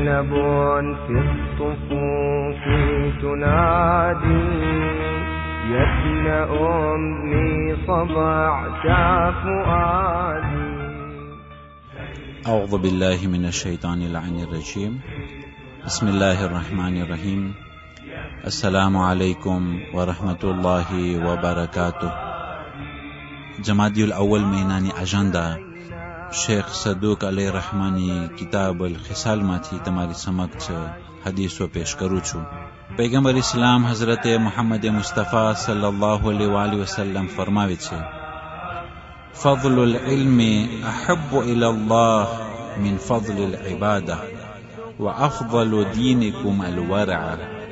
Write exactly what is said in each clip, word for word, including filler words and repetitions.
زينب في الصفوف تنادي يا ابن أمي صبعت فؤادي. أعوذ بالله من الشيطان اللعين الرجيم. بسم الله الرحمن الرحيم. السلام عليكم ورحمة الله وبركاته. جمادی الاول مهینانی اجندا شیخ صدوق علیہ رحمانی کتاب الخصال ماથી તમારી સમક્ષ હદીસો પેશ કરું છું. પૈગંબર ઇસ્લામ હઝરત મુહમ્મદ મુસ્તફા સલ્લલ્લાહુ અલૈહિ વઆલિહિ વસલ્લમ ફરમાવે છે, ફضل العلم احب الى الله من فضل العباده وافضل دينكم الورع.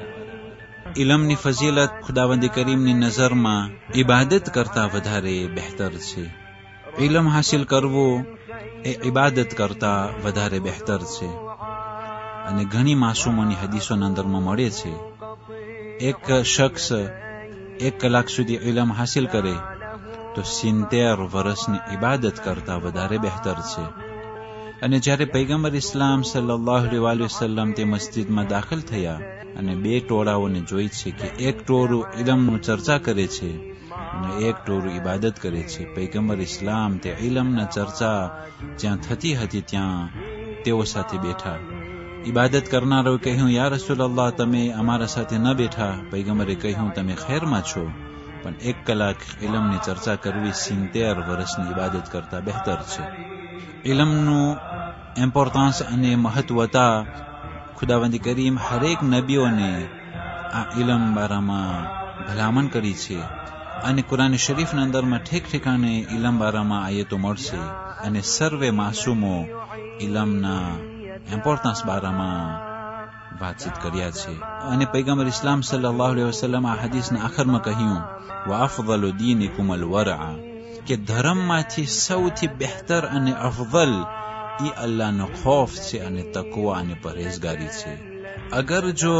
علمની ફજીલત ખુદાવંદ કરીમની નજરમાં ઇબાદત કરતા વધારે બહેતર છે. ઇલમ હાસિલ કરવું એ ઇબાદત કરતા વધારે બહેતર છે. અને ઘણી માસૂમોની હદીસોના અંદરમાં મળે છે, એક શખ્સ એક કલાક સુધી ઇલમ હાસિલ કરે તો સિત્તેર વર્ષની ઇબાદત કરતા વધારે બહેતર છે. અને જ્યારે પૈગંબર ઇસ્લામ સલ્લલ્લાહુ અલૈહિ વસલ્લમ તે મસ્જિદમાં દાખલ થયા અને બે ટોળાઓને જોઈ છે કે એક ટોળું ઇલમનું ચર્ચા કરે છે અને એક ટોળું ઇબાદત કરે છે. પૈગંબર ઇસ્લામ તે ઇલમના ચર્ચા જ્યાં થતી હતી ત્યાં તેઓ સાથે બેઠા. ઇબાદત કરનારોએ કહ્યું, યા રસૂલલ્લાહ, તમે અમારા સાથે ન બેઠા? પૈગંબરે કહ્યું, તમે ખૈરમાં છો, પણ એક કલાક ઇલમની ચર્ચા કરવી સિત્તેર વર્ષની ઇબાદત કરતા બહેતર છે. ઇલમનું ઇમ્પોર્ટન્સ અને મહત્વતા ખુદાવંદ કરીમ હરેક નબીઓને આ ઇલમ બારામાં ભલામણ કરી છે. અને કુરાન શરીફના અંદરમાં ઠેક ઠેકાણે ઇલમ બારામાં આયતો મળશે અને સર્વે માસૂમો ઇલમના ઇમ્પોર્ટન્સ બારામાં વાતચીત કર્યા છે. અને પૈગંબર ઇસ્લામ સલ્લલ્લાહુ અલૈહિ વસલ્લમ આ હદીસના આખરમાં કહ્યું, વા અફضل دينكم الورع, કે ધર્મમાંથી સૌથી બહેતર અને અફضل ઈ અલ્લાહનો ખૌફ છે અને તકવા અને પરહેઝગારી છે. અગર જો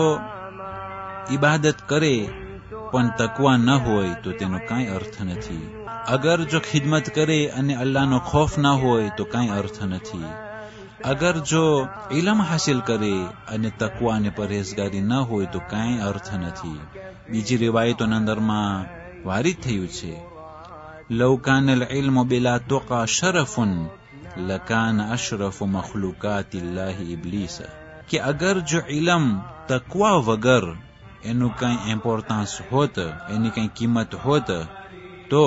ઇબાદત કરે પણ તકવા ન હોય તો તેનો કાંઈ અર્થ નથી. અગર જો ખિદમત કરે અને અલ્લાહનો ખૌફ ન હોય તો કાંઈ અર્થ નથી. અગર જો ઇલમ હાસિલ કરે અને તકવા અને પરહેઝગારી ન હોય તો કાંઈ અર્થ નથી. બીજી રિવાયતોના અંદરમાં વારિદ થયું છે, લવ કાન અલ ઇલ્મ બિલા તુકા શરફુન લકાન અશરફ મખલુકાતિલ્લાહી ઇબ્લીસ, કે અગર જો ઇલમ તકવા વગર એનું કંઈ ઇમ્પોર્ટન્સ હોત, એની કંઈ કિંમત હોત, તો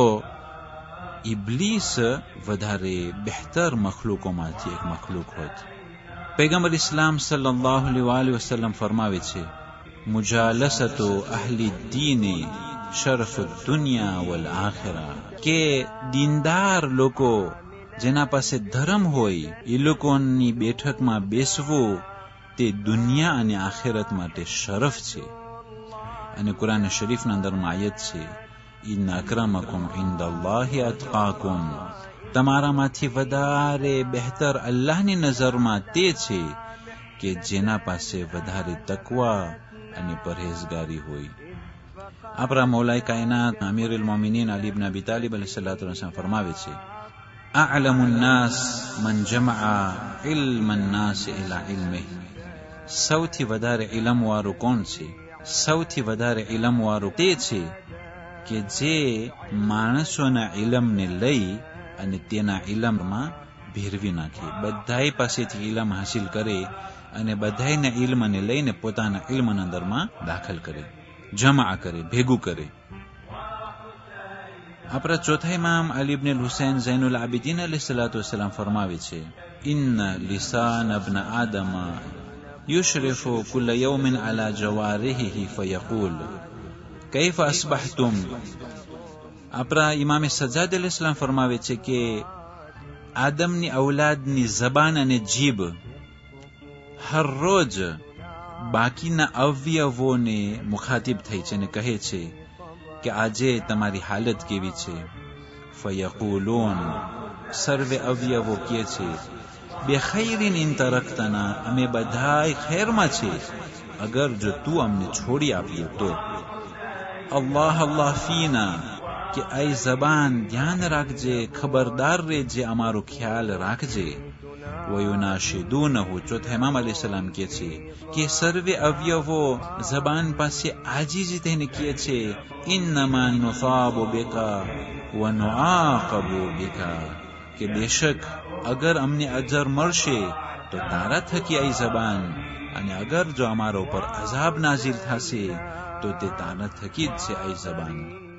ઇબ્લીસ વધારે બહેતર મખલુકોમાંથી એક મખલુક હોત. પૈગંબર ઇસ્લામ સલ્લલ્લાહુ અલૈહિ વસલ્લમ ફરમાવે છે, મુજાલસતુ અહલી દીને શરફ દુનિયા વલ આખિરા, કે દીનદાર લોકો જેના પાસે ધર્મ હોય એ લોકોની બેઠકમાં બેસવું તે દુનિયા અને આખિરત માટે શરફ છે. અને કુરાન શરીફના અંદરમાં આયત છે, ઇન્ન અક્રમકુમ ઇન્દલ્લાહી અતકાકુમ, તમારામાંથી વધારે બહેતર અલ્લાહની નજરમાં તે છે કે જેના પાસે વધારે તકવા અને પરહેઝગારી હોય. આપણા મૌલાએ કાયનાત અમીરુલ મોમિનીન અલી ઇબ્ન અબી તાલિબ અલૈહિસ્સલાતુ વસ્સલામ ફરમાવે છે, અઅલમુ નાસ મન જમઅ ઇલ્મન નાસ ઇલા ઇલ્મિહી, સૌથી વધારે ઇલમ વાળું કોણ છે? સૌથી વધારે ઇલમ વાળું તે છે કે જે માણસોના ઇલમને લઈ અને તેના ઇલમમાં ભેરવી નાખે. બધાય પાસેથી ઇલમ હાસિલ કરે અને બધાયના ઇલ્મને લઈને પોતાના ઇલ્મના અંદરમાં દાખલ કરે, જમા કરે, ભેગું કરે. આપણા ચોથા ઇમામ અલી ઇબ્ન હુસૈન ઝૈનુલ આબિદીન અલૈહિસ્સલાતુ વસ્સલામ ફરમાવે છે, ઇન્ન લિસાન ઇબ્ન આદમ યુશરિફુ કુલ્લ યૌમિન અલા જવારિહિ ફયકૂલ કૈફ અસ્બહતુમ. આપણા ઇમામે સજ્જાદ અલૈહિસ્સલામ ફરમાવે છે કે આદમની ઔલાદની જબાન અને જીભ હર રોજ બાકીના અવયવોને મુખાતિબ થઈ છે અને કહે છે કે આજે તમારી હાલત કેવી છે? ફયકૂલૂન, સર્વે અવયવો કહે છે, બેખૈરિન ઇન તરક્તના, અમે બધાય ખૈરમાં છે અગર જો તું અમને છોડી આપ્યો તો. અલ્લાહ અલ્લાહ ફીના, કે આઈ જબાન ધ્યાન રાખજે, ખબરદાર રહેજે, અમારો ખ્યાલ રાખજે. वयुनाशिदूनहु चौथा इमाम अलैहिस्सलाम કહે છે કે સર્વે અવયવો જબાન પાસે આજીજી થઈને કહે છે ઇન્નમા નુસાબુ બિકા વ નુઆકબુ બિકા કે બેશક અગર અમને અજર મળશે તો તારા થકી આ જબાન અને અગર જો અમારા ઉપર અઝાબ નાઝિલ થશે તો તે તારા થકી જ છે આ જબાન.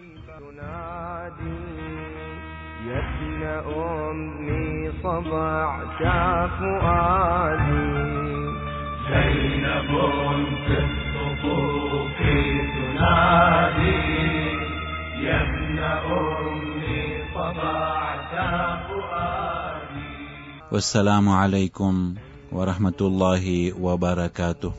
يا أمي صبعت فؤادي زينب في الصفوف تنادي يا ابن أمي صبعت فؤادي. والسلام عليكم ورحمة الله وبركاته.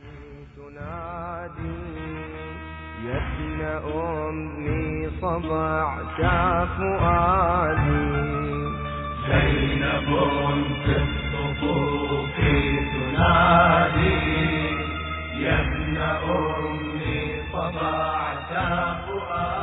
يا ابن أمي صبعت فؤادي زينب في الصفوف تنادي يا ابن أمي صبعت فؤادي.